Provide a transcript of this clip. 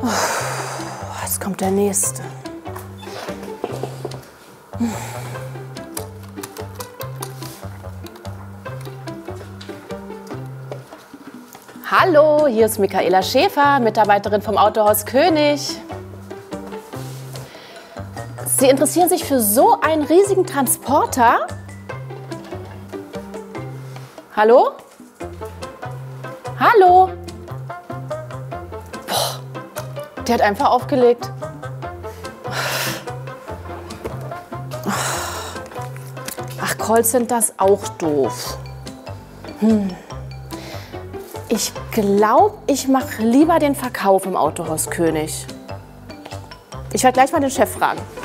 Jetzt kommt der nächste. Hallo, hier ist Michaela Schäfer, Mitarbeiterin vom Autohaus König. Sie interessieren sich für so einen riesigen Transporter? Hallo? Hallo? Boah, der hat einfach aufgelegt. Ach, Callcenter ist auch doof. Ich glaube, ich mache lieber den Verkauf im Autohaus König. Ich werde gleich mal den Chef fragen.